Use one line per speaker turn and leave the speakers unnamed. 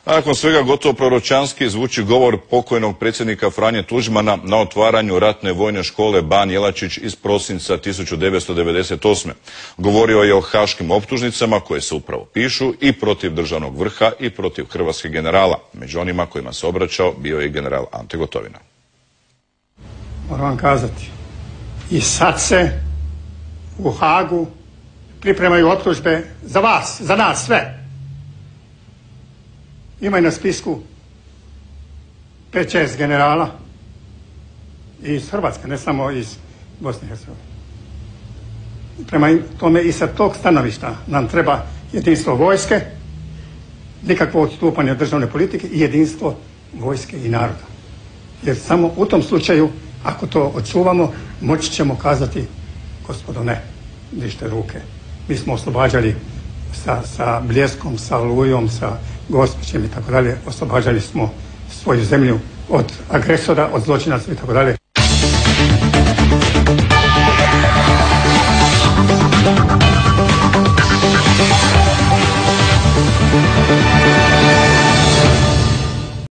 A nakon svega gotovo proročanski zvuči govor pokojnog predsjednika Franje Tuđmana na otvaranju ratne vojne škole Ban Jelačić iz prosinca 1998. Govorio je o haškim optužnicama koje se upravo pišu i protiv državnog vrha i protiv hrvatskih generala. Među onima kojima se obraćao bio je i general Ante Gotovina.
Moram vam kazati, i sad se u Hagu pripremaju optužbe za vas, za nas sve. Ima i na spisku 5-6 generala iz Hrvatske, ne samo iz Bosne i Hercegovine. Prema tome i sa tog stanovišta nam treba jedinstvo vojske, nikakvo odstupanje od državne politike i jedinstvo vojske i naroda. Jer samo u tom slučaju, ako to očuvamo, moći ćemo kazati, gospodo, ne, dižite ruke. Mi smo oslobađali sa Bljeskom, sa Olujom, sa Gospićem i tako dalje, oslobađali smo svoju zemlju od agresora, od zločinaca i tako dalje.